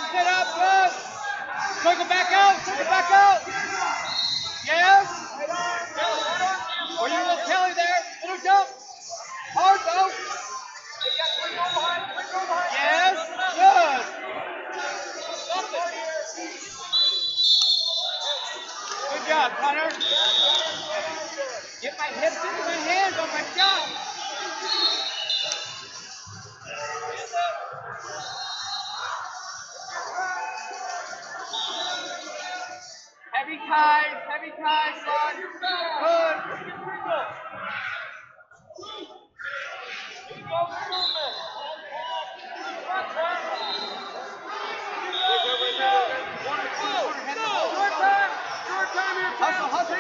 Sit up, good. Circle back out, Yes. Or you little Kelly there. Little jump. Hard though. Yes, good. Good job, Connor. Get my hips into my hands on my shot. Heavy ties, son. Good. Hustle.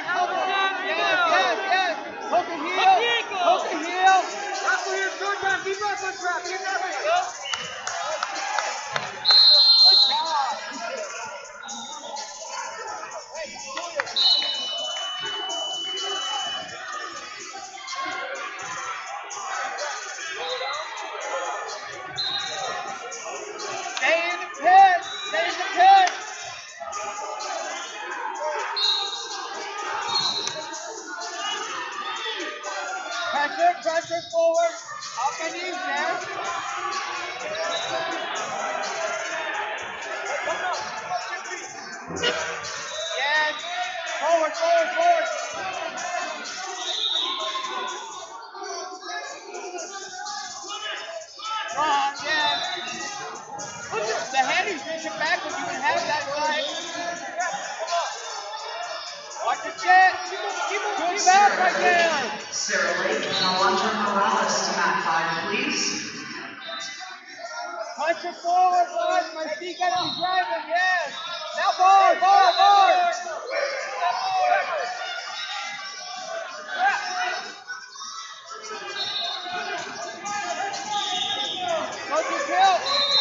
Yes. Hook and heel. Wrestle here, short time. Keep wrestling, trap. Keep wrestling. Good job. Stay in the pit. Pressure forward. Off my knees there. Yes. Forward. Wrong, yes. The handy's reaching backwards. You can have that side. Watch the jet. Keep back right there. Sarah Lake and Alondra Morales to mat 5, please. Punch it forward, bud. My feet got to be driving, yes. Now bar. Go to kill.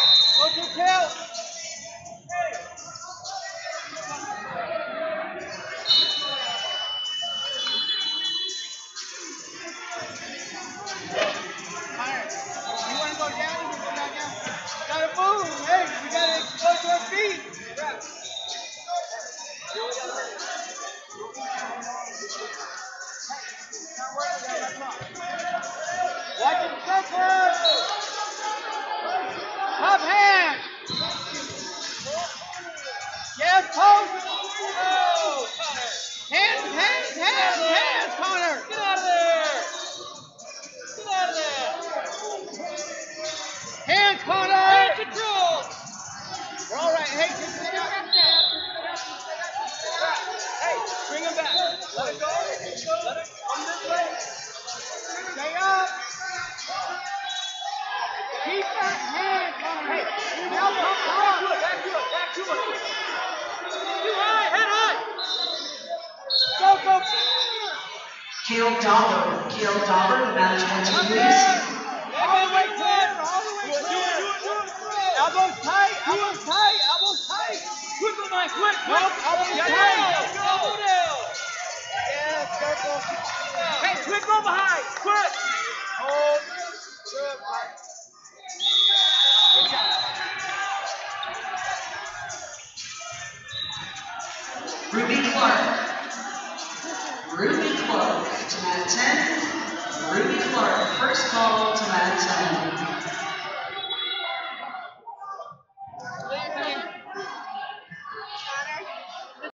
Move, hey, we gotta expose our feet. Watch it, circle. Top hand. Yes, post. Hands, Connor. Get out of there. Hands, Connor. Control. We're all right. Hey, just sit up. Hey, bring him back. Let it go. Let it come this way. Stay up. Keep that hand, Connor. Hey, now come back to it. Too high, head high. Go. Kale Dauber, the management team, please. All the way clear. Elbows tight. Quick, Mike, quick. Nope, elbows tight. Elbow down. Yeah, circle. Hey, quick, go behind. Quick. Hold. Good, Mike. Good job. Ruby Clark to mat 10. Ruby Clark, first call to